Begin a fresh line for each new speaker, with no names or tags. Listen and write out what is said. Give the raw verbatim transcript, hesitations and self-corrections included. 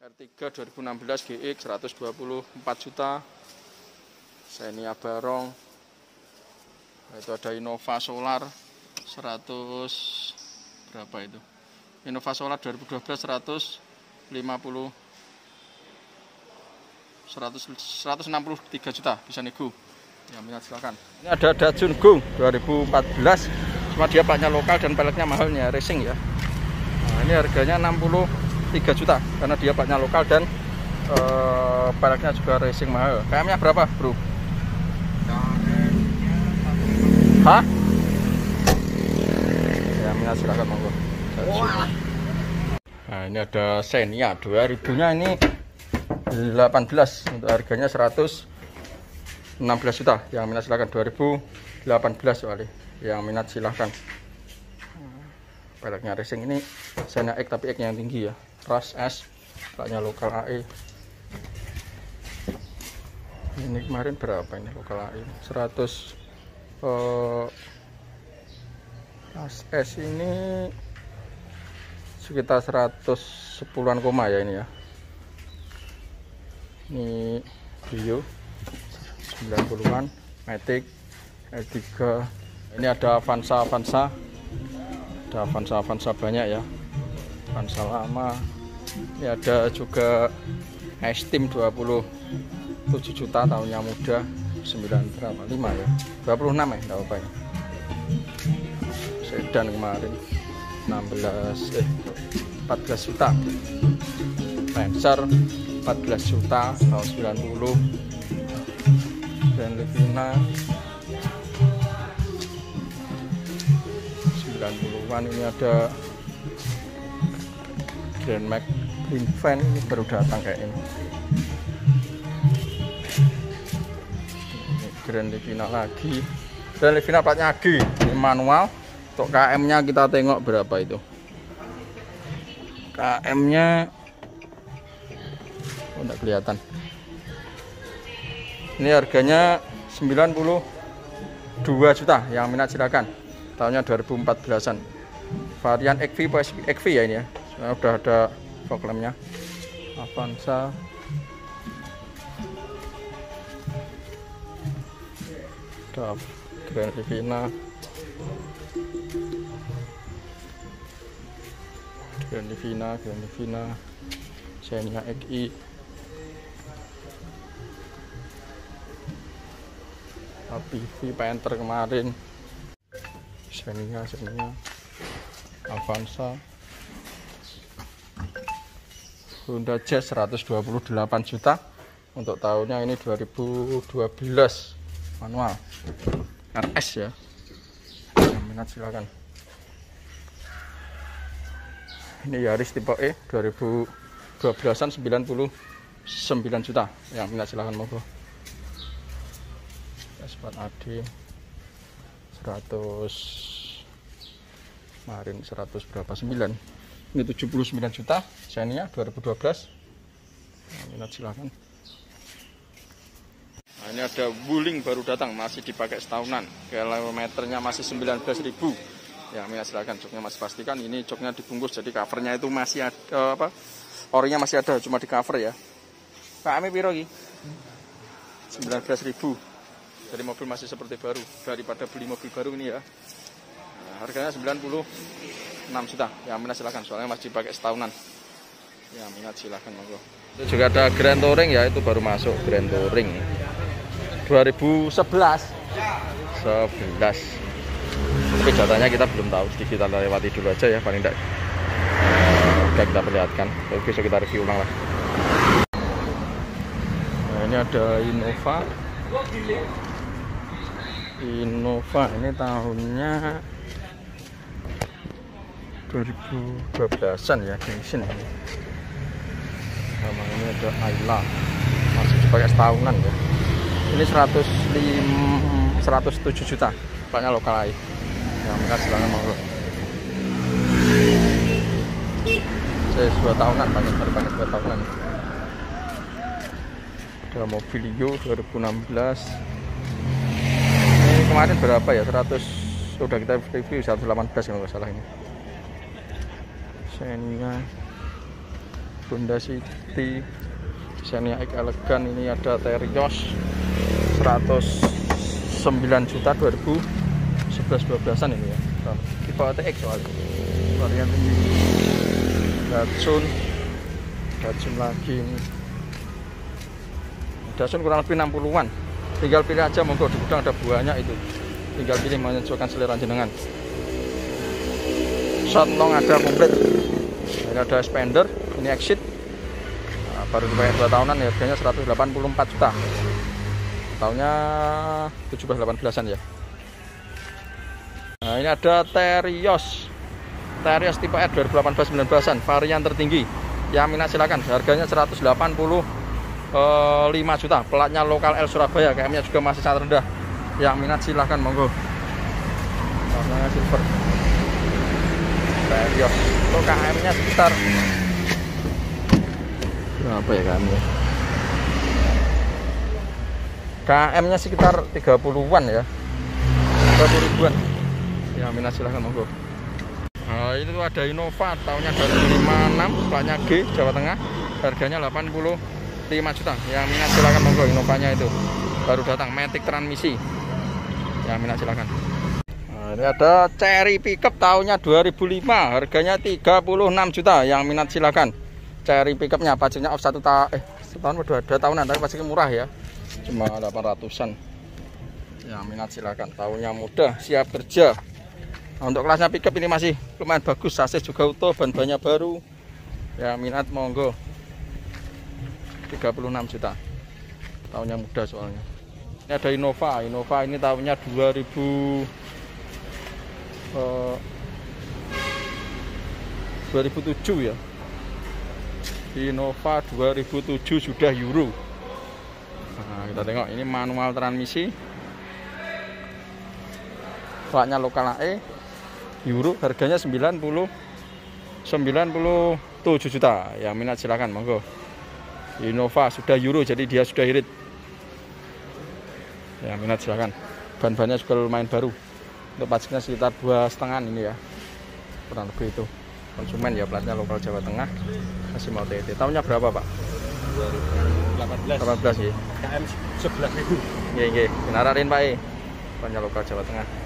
R tiga dua ribu enam belas G X seratus dua puluh empat juta. Xenia Barong. Itu ada Innova Solar seratus berapa itu? Innova Solar dua ribu dua belas seratus lima puluh seratus seratus enam puluh tiga juta, bisa nego. Ya, minat silakan. Ini ada Datsun Go dua ribu empat belas. Cuma dia paknya lokal dan peleknya mahalnya racing ya. Nah, ini harganya enam puluh tiga juta karena dia paknya lokal dan uh, peleknya juga racing mahal. K M-nya berapa, Bro? Hah? Ya, minat silakan monggo. Nah, ini ada Xenia dua ribu-nya ini delapan belas untuk harganya seratus enam belas juta. Yang minat silakan, dua ribu delapan belas soalnya. Yang minat silahkan. Peleknya racing ini Xenia X tapi X yang tinggi ya. Ras S, peleknya lokal A E. Ini kemarin berapa ini lokal A E? seratus. Uh, Ras S ini sekitar seratus sepuluhan koma ya ini ya. Ini Bio sembilan puluhan, Matic R tiga. Ini ada Avanza Avanza. Ada Avanza Avanza banyak ya. Avanza lama. Ini ada juga Estim dua puluh tujuh juta, tahunnya muda. sembilan berapa? lima ya. dua puluh enam ya, enggak apa ya. Sedan kemarin enam belas eh empat belas juta. Lancer empat belas juta tahun sembilan puluh. Dan Livina sembilan puluhan. Ini ada Grand Max Green Van, ini baru datang kayak ini. Ini Grand Livina lagi. Grand Livina platnya G, ini manual. Untuk K M-nya kita tengok berapa itu. K M-nya oh, enggak kelihatan. Ini harganya sembilan puluh dua juta. Yang minat silakan. Tahunnya dua ribu empat belasan. Varian X V X V ya ini ya. Nah, udah ada fog lampnya. Avanza. Ada Grand Livina. Grand Livina, Grand Livina. Xenia X I. P V Panther kemarin. Xenia, Xenia. Avanza. Honda Jazz seratus dua puluh delapan juta. Untuk tahunnya ini dua ribu dua belas. Manual. R S ya. Yang minat silakan. Ini Yaris tipe E dua ribu dua belasan sembilan puluh sembilan juta. Yang minat silahkan monggo. S empat A D seratus kemarin seratus berapa sembilan. Ini tujuh puluh sembilan juta. Xenia dua ribu dua belas. Yang minat silahkan. Nah, ini ada Wuling baru datang, masih dipakai setahunan. Kilometernya masih sembilan belas ribu. Ya, minat silakan. Joknya masih pastikan. Ini joknya dibungkus, jadi covernya itu masih ada apa? Orinya masih ada, cuma di cover ya. Pak Ami piro iki? sembilan belas ribu. Jadi mobil masih seperti baru. Daripada beli mobil baru ini ya. Nah, harganya sembilan puluh enam juta. Ya, minat silakan. Soalnya masih dipakai setahunan. Ya, minat silakan monggo. Itu juga ada Grand Touring ya, itu baru masuk Grand Touring. dua ribu sebelas. sebelas. Tapi datanya kita belum tahu, jadi kita lewati dulu aja ya, paling tidak uh, udah kita perlihatkan. Tapi besok kita review ulang lah. Nah, ini ada Innova. Innova ini tahunnya dua ribu dua belasan ya, gengsin ini. Sama ini ada Ayla, masih dipakai setahunan ya. Ini seratus lima, seratus tujuh juta, paknya lokal aja. Yang minat silakan monggo. Saya dua tahunan, pakai baru pakai dua tahunan. Ada Mobilio dua ribu enam belas. Ini kemarin berapa ya? seratus sudah kita review seratus delapan belas kalau nggak salah ini. Xenia Honda City Xenia X elegan. Ini ada Terios seratus sembilan juta dua ribu sebelas dua belasan ini ya, tipe A T X soalnya varian tinggi. Datsun Datsun lagi ini, Datsun kurang lebih enam puluhan. Tinggal pilih aja, monggo di gudang ada buahnya itu, tinggal pilih menyesuaikan selera jenengan. Shortnong ada komplit. Ini ada expander, ini exit, nah, baru dipakai dua tahunan ya, harganya seratus delapan puluh empat juta. Tahunnya tujuh belas delapan belasan ya. Nah, ini ada Terios Terios tipe R dua ribu delapan belas sembilan belasan, varian tertinggi. Yang minat silakan, harganya seratus delapan puluh lima juta. Platnya lokal L Surabaya, K M-nya juga masih sangat rendah. Yang minat silahkan, monggo. Warnanya silver. Terios. Untuk K M-nya sekitar berapa ya K M-nya? K M-nya sekitar tiga puluhan ya, tiga puluh ribuan. Yang minat silahkan, monggo. Nah, itu ada Innova tahunnya dua ribu lima puluh enam, platnya G Jawa Tengah, harganya delapan puluh lima juta. Yang minat silahkan, monggo. Innovanya itu baru datang, matic transmisi. Yang minat silahkan. Nah, ini ada Cherry pickup tahunnya dua ribu lima, harganya tiga puluh enam juta. Yang minat silahkan. Cherry pickupnya pajaknya off satu tahun, eh setahun dua, dua tahunan, tapi pajaknya murah ya, cuma delapan ratusan. Yang minat silahkan. Tahunnya muda, siap kerja. Nah, untuk kelasnya pickup ini masih lumayan bagus, sasis juga utuh, ban-bannya baru. Yang minat monggo. tiga puluh enam juta. Tahunnya muda soalnya. Ini ada Innova. Innova ini tahunnya dua ribu uh, dua ribu tujuh ya. Innova dua ribu tujuh sudah Euro. Nah, kita tengok ini manual transmisi. Platnya lokal A E Euro, harganya sembilan puluh tujuh juta. Ya minat silakan, monggo. Innova sudah Euro, jadi dia sudah irit. Ya minat silakan. Ban-bannya juga lumayan baru. Untuk pajaknya sekitar dua setengah ini ya, kurang lebih itu. Konsumen ya, platnya lokal Jawa Tengah, masih mau T T. Tahunnya berapa Pak?
dua ribu delapan belas.
delapan belas ya.
K M sebelas ribu.
Nggih nggih, benararin Pak E. Platnya lokal Jawa Tengah.